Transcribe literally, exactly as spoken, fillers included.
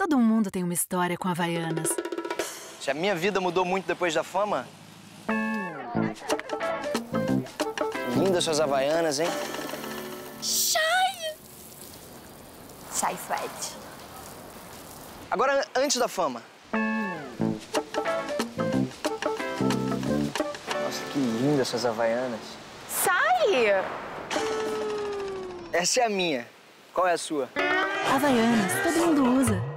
Todo mundo tem uma história com Havaianas. Se a minha vida mudou muito depois da fama... Lindas suas Havaianas, hein? Shai! Shai Sweat. Agora, antes da fama. Nossa, que lindas suas Havaianas. Sai! Essa é a minha. Qual é a sua? Havaianas, todo mundo usa.